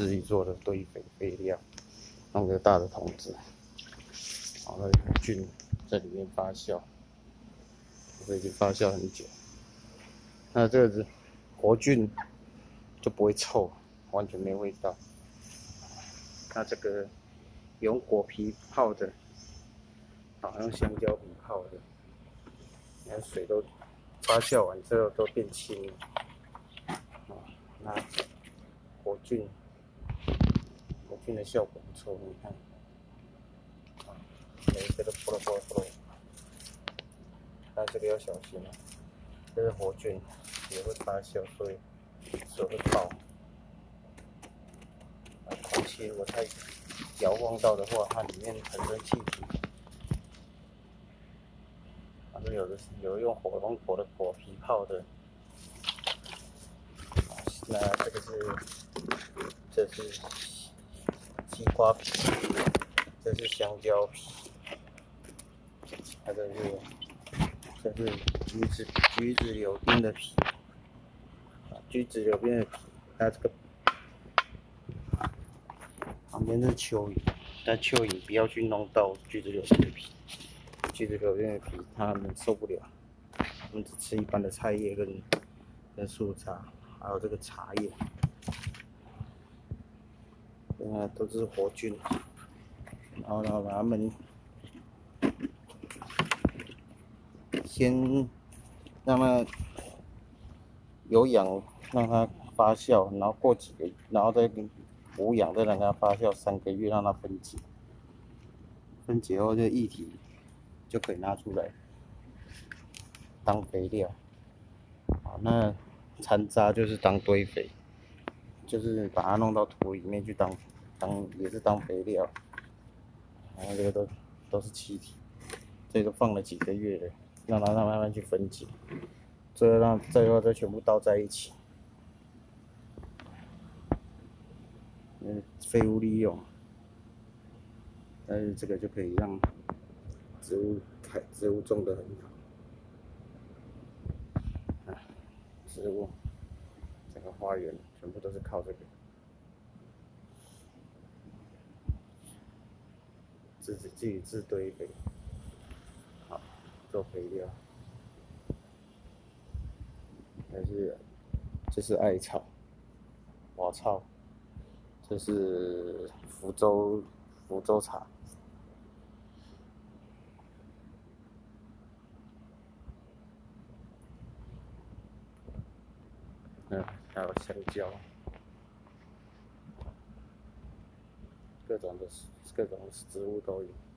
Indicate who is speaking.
Speaker 1: 自己做的堆肥肥料，弄个大的桶子，然后菌在里面发酵，这已经发酵很久。那这个是活菌就不会臭，完全没味道。那这个用果皮泡的，用香蕉皮泡的，你看水都发酵完之后都变清了。那活菌的效果不错，你看，这个破了，但这个要小心啊，这个活菌也会发酵，所以会爆。空气如果太遥望到的话，它里面产生气体。有用火龙果的果皮泡的，那这是西瓜皮，这是香蕉皮，这是橘子柳丁的皮，橘子柳丁的皮，它这个旁边是蚯蚓，但蚯蚓不要去弄到橘子柳丁的皮，橘子柳丁的皮它们受不了，它们只吃一般的菜叶跟树杈，还有这个茶叶，都是活菌，然后把它们先让它有氧，让它发酵，然后过几个月，然后再无氧，再让它发酵3个月，让它分解。分解后，这液体就可以拿出来当肥料。好，那残渣就是当堆肥，就是把它弄到土里面去也是当肥料。然后这个都是气体，这个放了几个月了，让它慢慢去分解，最后再全部倒在一起，废物利用。但是这个就可以让植物种得很好。植物整个花园全部都是靠这个，自己自堆肥，好做肥料。这是艾草、瓦草，这是福州茶。还有香蕉，各种植物都有。